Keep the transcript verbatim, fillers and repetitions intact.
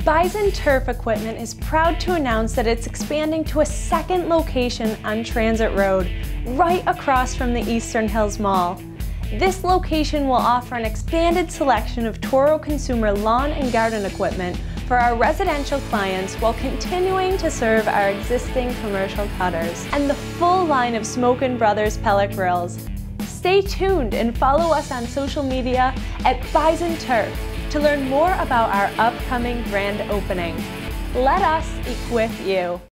Bison Turf Equipment is proud to announce that it's expanding to a second location on Transit Road, right across from the Eastern Hills Mall. This location will offer an expanded selection of Toro consumer lawn and garden equipment for our residential clients while continuing to serve our existing commercial cutters and the full line of Smokin' Brothers pellet grills. Stay tuned and follow us on social media at Bison Turf to learn more about our upcoming grand opening. Let us equip you.